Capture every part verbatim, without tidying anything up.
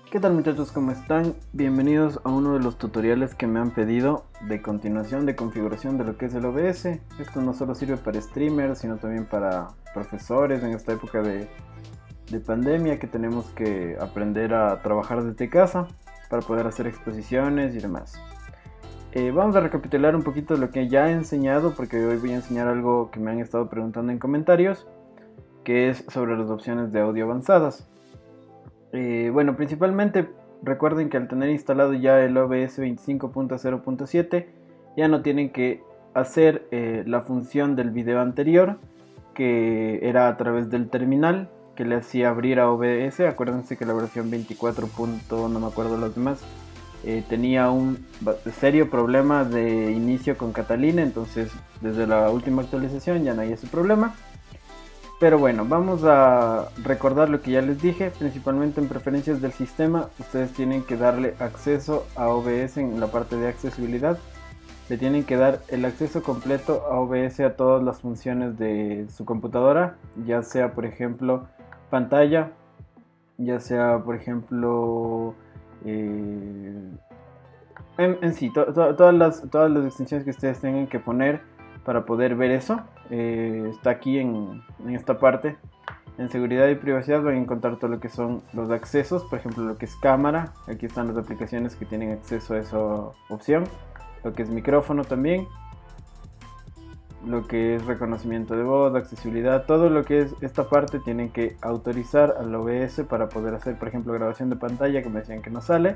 ¿Qué tal muchachos? ¿Cómo están? Bienvenidos a uno de los tutoriales que me han pedido de continuación de configuración de lo que es el O B S. Esto no solo sirve para streamers, sino también para profesores en esta época de, de pandemia que tenemos que aprender a trabajar desde casa para poder hacer exposiciones y demás. Eh, vamos a recapitular un poquito lo que ya he enseñado, porque hoy voy a enseñar algo que me han estado preguntando en comentarios, que es sobre las opciones de audio avanzadas. Eh, bueno, principalmente recuerden que al tener instalado ya el O B S veinticinco punto cero punto siete ya no tienen que hacer eh, la función del video anterior, que era a través del terminal que le hacía abrir a O B S. Acuérdense que la versión veinticuatro. No me acuerdo los demás, eh, tenía un serio problema de inicio con Catalina, entonces desde la última actualización ya no hay ese problema. Pero bueno, vamos a recordar lo que ya les dije. Principalmente en preferencias del sistema, ustedes tienen que darle acceso a O B S en la parte de accesibilidad. Le tienen que dar el acceso completo a O B S a todas las funciones de su computadora, ya sea por ejemplo pantalla, ya sea por ejemplo eh, en, en sí, to, to, todas, las, todas las extensiones que ustedes tengan que poner para poder ver eso. Eh, está aquí en, en esta parte. En seguridad y privacidad van a encontrar todo lo que son los accesos, por ejemplo lo que es cámara. Aquí están las aplicaciones que tienen acceso a esa opción, lo que es micrófono también, lo que es reconocimiento de voz, accesibilidad, todo lo que es esta parte tienen que autorizar al O B S para poder hacer, por ejemplo, grabación de pantalla, que me decían que no sale.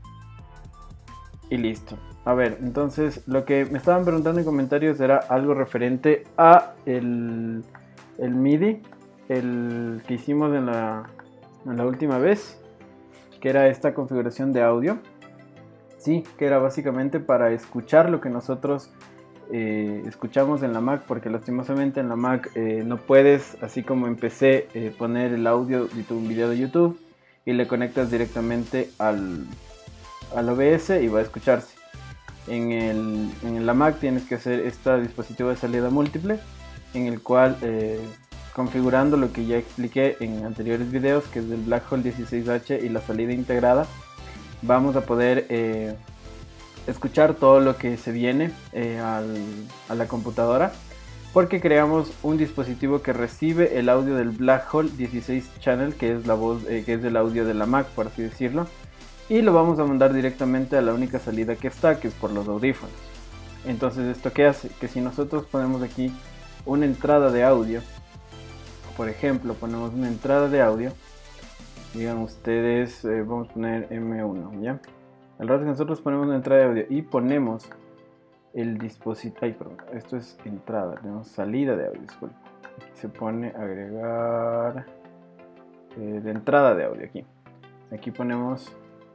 Y listo. A ver, entonces lo que me estaban preguntando en comentarios era algo referente a el, el MIDI, el que hicimos en la, en la última vez, que era esta configuración de audio. Sí, que era básicamente para escuchar lo que nosotros eh, escuchamos en la Mac, porque lastimosamente en la Mac eh, no puedes, así como en P C, eh, poner el audio de un video de YouTube y le conectas directamente al, al O B S y va a escucharse. En, el, en la Mac tienes que hacer este dispositivo de salida múltiple, en el cual eh, configurando lo que ya expliqué en anteriores videos, que es el Blackhole dieciséis H y la salida integrada, vamos a poder eh, escuchar todo lo que se viene eh, al, a la computadora, porque creamos un dispositivo que recibe el audio del Blackhole dieciséis Channel, que es la voz, eh, que es el audio de la Mac, por así decirlo, y lo vamos a mandar directamente a la única salida que está, que es por los audífonos. Entonces, ¿esto qué hace? Que si nosotros ponemos aquí una entrada de audio, por ejemplo, ponemos una entrada de audio, digan ustedes, eh, vamos a poner M uno, ¿ya? Al rato que nosotros ponemos una entrada de audio y ponemos el dispositivo, ay, perdón, esto es entrada, tenemos salida de audio, disculpa. Aquí se pone agregar eh, de entrada de audio aquí. Aquí ponemos,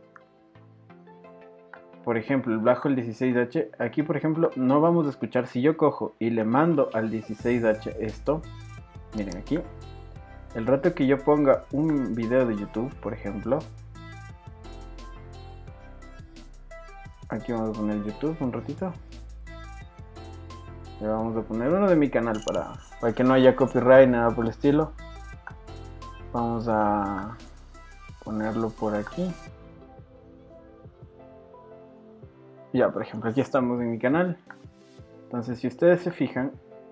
por ejemplo, el Blackhole dieciséis H. Aquí, por ejemplo, no vamos a escuchar. Si yo cojo y le mando al dieciséis H esto, miren aquí, el rato que yo ponga un video de YouTube, por ejemplo, aquí vamos a poner YouTube un ratito, le vamos a poner uno de mi canal para, para que no haya copyright, nada por el estilo. Vamos a ponerlo por aquí. Ya, por ejemplo, aquí estamos en mi canal. Entonces, si ustedes se fijan,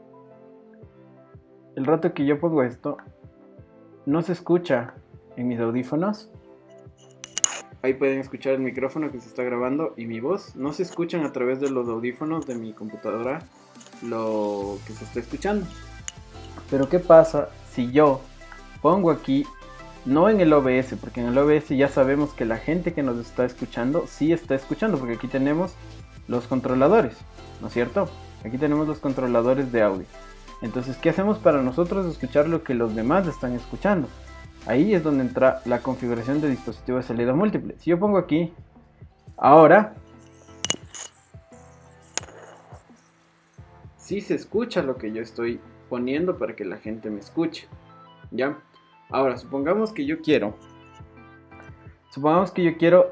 el rato que yo pongo esto, no se escucha en mis audífonos. Ahí pueden escuchar el micrófono que se está grabando y mi voz. No se escuchan a través de los audífonos de mi computadora lo que se está escuchando. Pero ¿qué pasa si yo pongo aquí, no en el O B S, porque en el O B S ya sabemos que la gente que nos está escuchando sí está escuchando, porque aquí tenemos los controladores, ¿no es cierto? Aquí tenemos los controladores de audio. Entonces, ¿qué hacemos para nosotros escuchar lo que los demás están escuchando? Ahí es donde entra la configuración de dispositivo de salida múltiple. Si yo pongo aquí, ahora, sí se escucha lo que yo estoy poniendo para que la gente me escuche, ¿ya? Ahora, supongamos que yo quiero, supongamos que yo quiero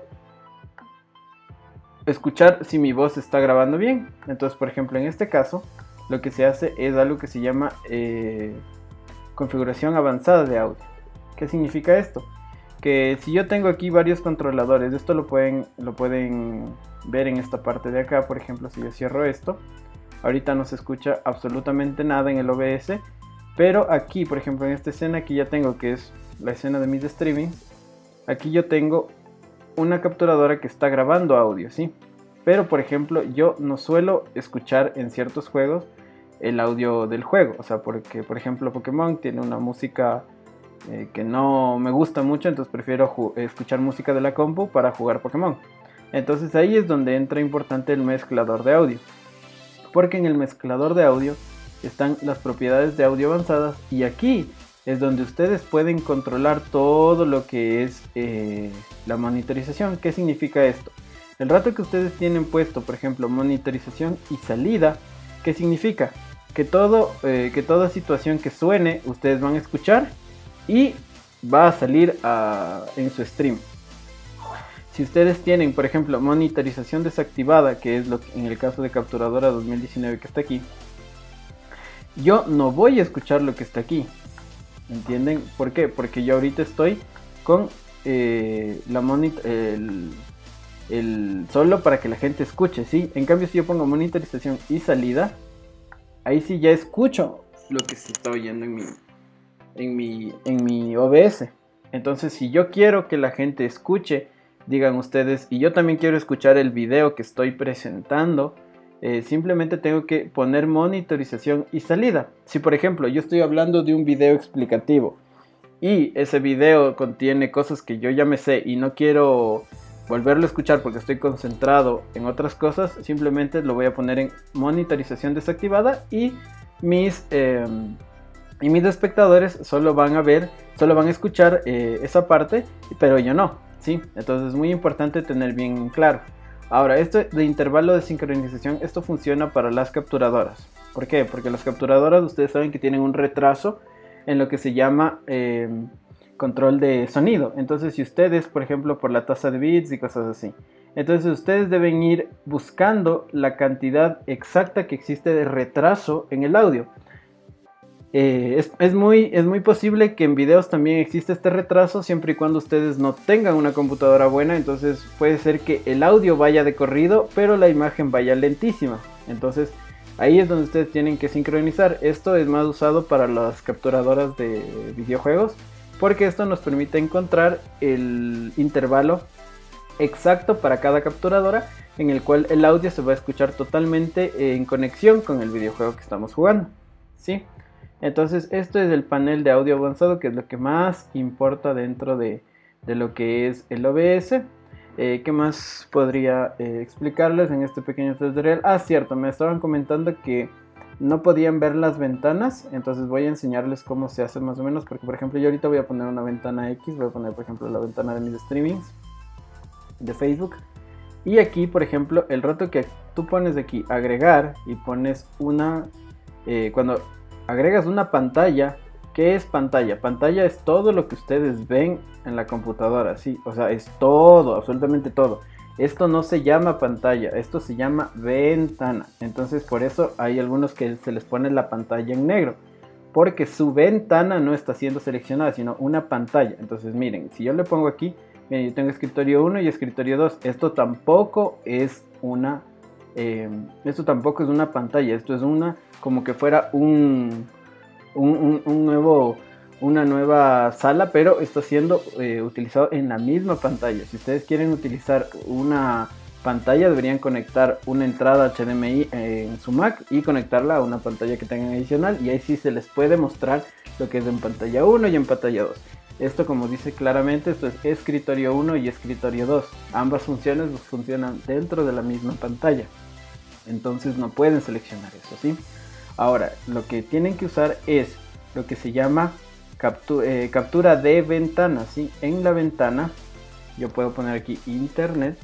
escuchar si mi voz está grabando bien. Entonces, por ejemplo, en este caso, lo que se hace es algo que se llama eh, configuración avanzada de audio. ¿Qué significa esto? que si yo tengo aquí varios controladores, esto lo pueden, lo pueden ver en esta parte de acá. Por ejemplo, si yo cierro esto, ahorita no se escucha absolutamente nada en el O B S, pero aquí, por ejemplo, en esta escena que ya tengo, que es la escena de mis streamings, aquí yo tengo una capturadora que está grabando audio, ¿sí? Pero, por ejemplo, yo no suelo escuchar en ciertos juegos el audio del juego, o sea, porque, por ejemplo, Pokémon tiene una música eh, que no me gusta mucho, entonces prefiero escuchar música de la compu para jugar Pokémon. Entonces ahí es donde entra importante el mezclador de audio, porque en el mezclador de audio están las propiedades de audio avanzadas, y aquí es donde ustedes pueden controlar todo lo que es eh, la monitorización. ¿Qué significa esto? El rato que ustedes tienen puesto, por ejemplo, monitorización y salida, ¿qué significa? Que, todo, eh, que toda situación que suene, ustedes van a escuchar y va a salir a, en su stream. Si ustedes tienen, por ejemplo, monitorización desactivada, que es lo que, en el caso de Capturadora dos mil diecinueve que está aquí, yo no voy a escuchar lo que está aquí. ¿Entienden? ¿Por qué? Porque yo ahorita estoy con eh, la monitor, el, el solo para que la gente escuche, ¿sí? En cambio, si yo pongo monitorización y salida, ahí sí ya escucho lo que se está oyendo en mi, en mi, en mi O B S. Entonces, si yo quiero que la gente escuche, digan ustedes, y yo también quiero escuchar el video que estoy presentando, eh, simplemente tengo que poner monitorización y salida. Si, por ejemplo, yo estoy hablando de un video explicativo y ese video contiene cosas que yo ya me sé y no quiero volverlo a escuchar porque estoy concentrado en otras cosas, simplemente lo voy a poner en monitorización desactivada, y mis, eh, y mis espectadores solo van a ver, solo van a escuchar eh, esa parte, pero yo no, ¿sí? Entonces es muy importante tener bien claro. Ahora, esto de intervalo de sincronización, esto funciona para las capturadoras. ¿Por qué? Porque las capturadoras, ustedes saben que tienen un retraso en lo que se llama eh, control de sonido. Entonces, si ustedes, por ejemplo, por la tasa de bits y cosas así, entonces ustedes deben ir buscando la cantidad exacta que existe de retraso en el audio. Eh, es, es, muy, es muy posible que en videos también exista este retraso, siempre y cuando ustedes no tengan una computadora buena. Entonces puede ser que el audio vaya de corrido, pero la imagen vaya lentísima. Entonces ahí es donde ustedes tienen que sincronizar. Esto es más usado para las capturadoras de videojuegos, porque esto nos permite encontrar el intervalo exacto para cada capturadora, en el cual el audio se va a escuchar totalmente en conexión con el videojuego que estamos jugando, ¿sí? Entonces esto es el panel de audio avanzado, que es lo que más importa dentro de, de lo que es el O B S. Eh, ¿Qué más podría eh, explicarles en este pequeño tutorial? Ah, cierto, me estaban comentando que no podían ver las ventanas, entonces voy a enseñarles cómo se hace más o menos, porque por ejemplo yo ahorita voy a poner una ventana X, voy a poner por ejemplo la ventana de mis streamings de Facebook, y aquí por ejemplo el rato que tú pones aquí agregar y pones una, eh, cuando agregas una pantalla, ¿qué es pantalla? Pantalla es todo lo que ustedes ven en la computadora, sí, o sea, es todo, absolutamente todo. Esto no se llama pantalla, esto se llama ventana. Entonces por eso hay algunos que se les pone la pantalla en negro, porque su ventana no está siendo seleccionada, sino una pantalla. Entonces miren, si yo le pongo aquí, miren, yo tengo escritorio uno y escritorio dos. Esto tampoco es una, eh, esto tampoco es una pantalla, esto es una, como que fuera un, un, un, un nuevo... una nueva sala, pero está siendo eh, utilizado en la misma pantalla. Si ustedes quieren utilizar una pantalla, deberían conectar una entrada H D M I en su Mac y conectarla a una pantalla que tengan adicional, y ahí sí se les puede mostrar lo que es en pantalla uno y en pantalla dos. Esto, como dice claramente, esto es escritorio uno y escritorio dos. Ambas funciones funcionan dentro de la misma pantalla, entonces no pueden seleccionar eso, ¿sí? Ahora, lo que tienen que usar es lo que se llama Captura, eh, captura de ventana, ¿sí? En la ventana yo puedo poner aquí internet,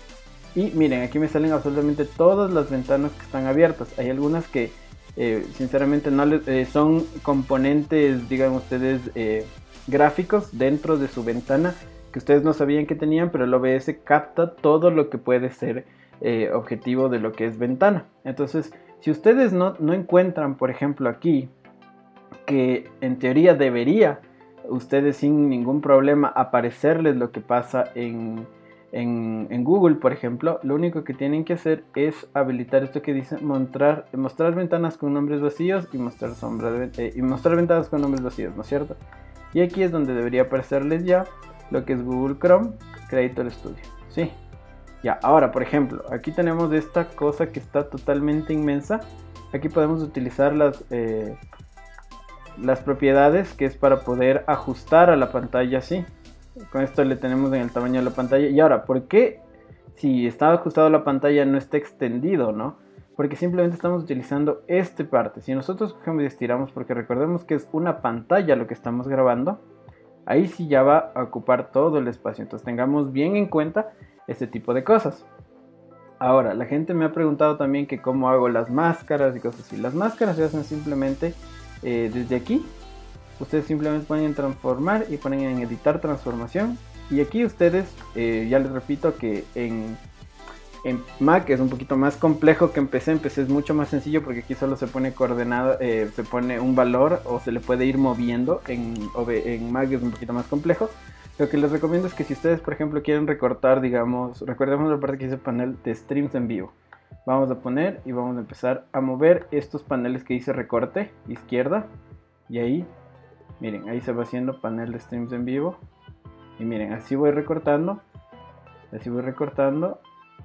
y miren, aquí me salen absolutamente todas las ventanas que están abiertas. Hay algunas que eh, sinceramente no les, eh, son componentes, digan ustedes, eh, gráficos dentro de su ventana que ustedes no sabían que tenían, pero el O B S capta todo lo que puede ser eh, objetivo de lo que es ventana. Entonces, si ustedes no, no encuentran, por ejemplo, aquí que en teoría debería ustedes sin ningún problema aparecerles lo que pasa en, en, en Google, por ejemplo, lo único que tienen que hacer es habilitar esto que dice mostrar, mostrar ventanas con nombres vacíos y mostrar, sombra de, eh, y mostrar ventanas con nombres vacíos, ¿no es cierto? Y aquí es donde debería aparecerles ya lo que es Google Chrome Creator Studio, ¿sí? Ya, ahora, por ejemplo, aquí tenemos esta cosa que está totalmente inmensa. Aquí podemos utilizar las... Eh, las propiedades, que es para poder ajustar a la pantalla así. Con esto le tenemos en el tamaño de la pantalla. Y ahora, ¿por qué si está ajustado a la pantalla no está extendido, no? Porque simplemente estamos utilizando esta parte. Si nosotros cogemos y estiramos, porque recordemos que es una pantalla lo que estamos grabando, ahí sí ya va a ocupar todo el espacio. Entonces tengamos bien en cuenta este tipo de cosas. Ahora, la gente me ha preguntado también que cómo hago las máscaras y cosas así. Las máscaras se hacen simplemente Eh, desde aquí. Ustedes simplemente ponen en transformar y ponen en editar transformación, y aquí ustedes, eh, ya les repito que en, en Mac es un poquito más complejo que en P C. En P C es mucho más sencillo porque aquí solo se pone coordenada, eh, se pone un valor o se le puede ir moviendo. En, en Mac es un poquito más complejo. Lo que les recomiendo es que si ustedes, por ejemplo, quieren recortar, digamos, recordemos la parte que dice panel de streams en vivo. Vamos a poner y vamos a empezar a mover estos paneles que dice recorte izquierda, y ahí, miren, ahí se va haciendo panel de streams en vivo. Y miren, así voy recortando, así voy recortando,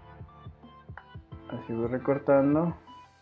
así voy recortando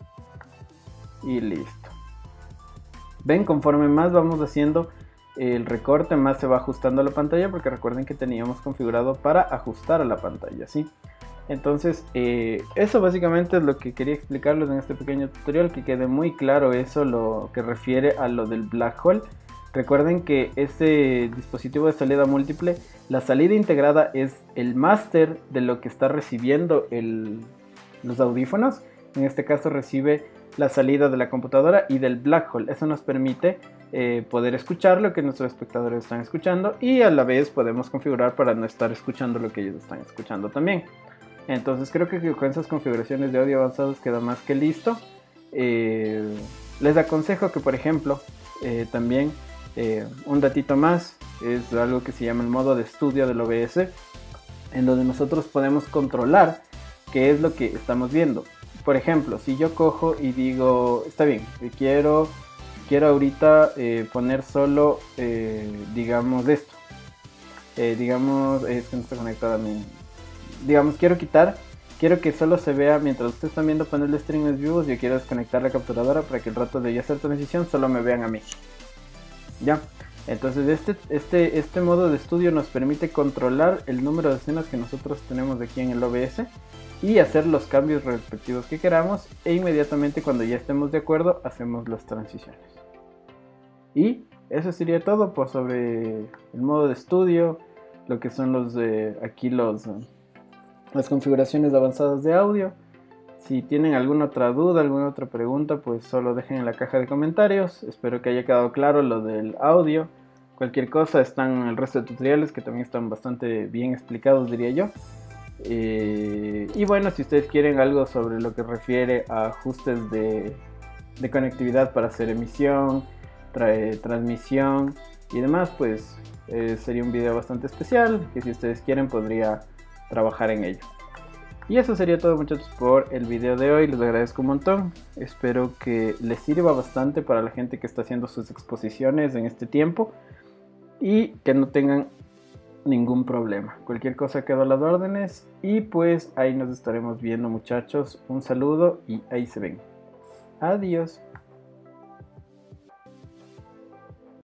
y listo. Ven, conforme más vamos haciendo el recorte, más se va ajustando a la pantalla, porque recuerden que teníamos configurado para ajustar a la pantalla, ¿sí? Entonces, eh, eso básicamente es lo que quería explicarles en este pequeño tutorial, que quede muy claro eso, lo que refiere a lo del black hole. Recuerden que este dispositivo de salida múltiple, la salida integrada es el máster de lo que está recibiendo el, los audífonos. En este caso recibe la salida de la computadora y del black hole. Eso nos permite eh, poder escuchar lo que nuestros espectadores están escuchando, y a la vez podemos configurar para no estar escuchando lo que ellos están escuchando también. Entonces creo que con esas configuraciones de audio avanzados queda más que listo. Eh, les aconsejo que, por ejemplo, eh, también eh, un datito más es algo que se llama el modo de estudio del O B S, en donde nosotros podemos controlar qué es lo que estamos viendo. Por ejemplo, si yo cojo y digo, está bien, quiero, quiero ahorita eh, poner solo, eh, digamos, esto. Eh, digamos, es que no está conectado a mi... Digamos, quiero quitar, quiero que solo se vea mientras ustedes están viendo panel de streams vivos. Yo quiero desconectar la capturadora para que el rato de ya hacer transición solo me vean a mí. Ya, entonces este, este, este modo de estudio nos permite controlar el número de escenas que nosotros tenemos aquí en el O B S y hacer los cambios respectivos que queramos, e inmediatamente cuando ya estemos de acuerdo hacemos las transiciones. Y eso sería todo por sobre el modo de estudio, lo que son los de aquí los... las configuraciones avanzadas de audio. Si tienen alguna otra duda, alguna otra pregunta, pues solo dejen en la caja de comentarios. Espero que haya quedado claro lo del audio. Cualquier cosa, están el resto de tutoriales que también están bastante bien explicados, diría yo. Eh, y bueno, si ustedes quieren algo sobre lo que refiere a ajustes de, de conectividad para hacer emisión, trae, transmisión y demás, pues eh, sería un video bastante especial que si ustedes quieren podría trabajar en ello. Y eso sería todo, muchachos, por el video de hoy. Les agradezco un montón, espero que les sirva bastante para la gente que está haciendo sus exposiciones en este tiempo y que no tengan ningún problema. Cualquier cosa quedo a las órdenes, y pues ahí nos estaremos viendo, muchachos. Un saludo y ahí se ven. Adiós.